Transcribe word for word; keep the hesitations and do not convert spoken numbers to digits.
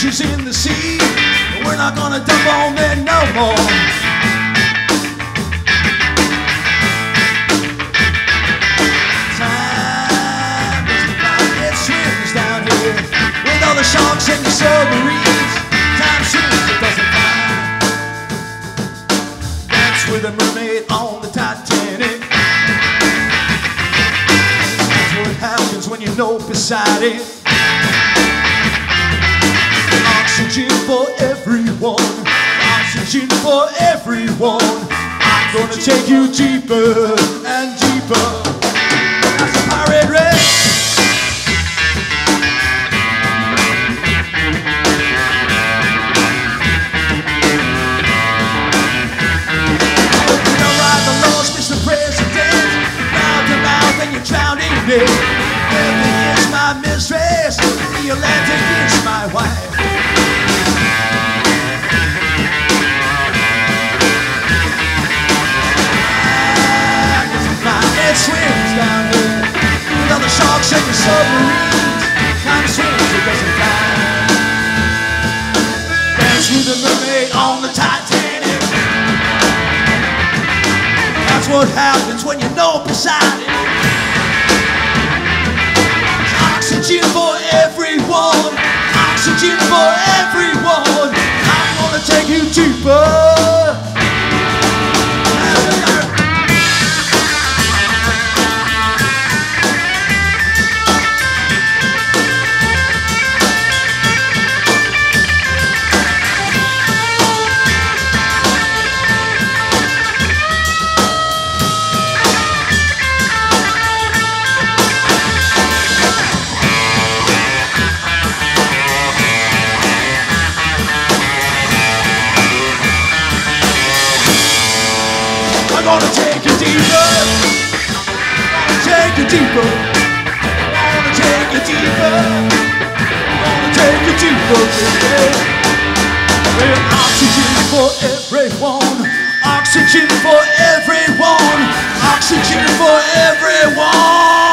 ashes in the sea. We're not gonna dump on them no more. Time doesn't fly, it swims down here with all the sharks and the submarines. Time swims, it doesn't fly. Dance with a mermaid on the Titanic. That's what happens when you're no beside it. Oxygen for everyone, oxygen for everyone. I'm gonna take you deeper and deeper. That's a pirate red. You know, ride the laws, Mister President. Mouth to mouth and you're drowning in. Everything is my mistress, the Atlantic is my wife. It swims down here with all the sharks and the submarines. Time swims, it doesn't fly. Dance with the mermaid on the Titanic. That's what happens when you know beside it. Oxygen for everyone, oxygen for everyone. I'm gonna take you deeper. I'm gonna take you deeper. I'm gonna take you deeper. I'm gonna take you deeper. I'm gonna take you deeper. Well, oxygen for everyone. Oxygen for everyone. Oxygen for everyone.